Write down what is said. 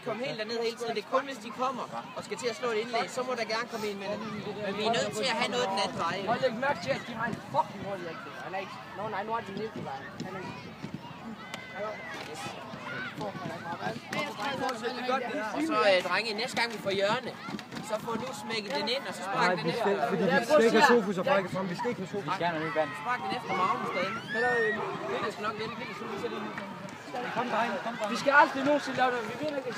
komme helt derned hele tiden. Det er kun, hvis de kommer og skal til at slå et indlæg, så må der gerne komme ind med det. Men vi er nødt til at have noget den anden vej. Hold ikke mærke til, at de har en fucking hurtig rigtig. Han er ikke... Nå, nej, nu er det en vej. Han er ikke... Og så, drenge, næste gang vi får hjørne, så får nu smækket den ind, og så spark den efter. Fordi vi skal ikke have Sofus og Frække frem. Vi skal ikke have Sofus. Vi skal have nyt vand. Spark den efter Magnus derinde. Det skal nok vende. Vi skal aldrig nogensinde lave det. Vi vinder ikke.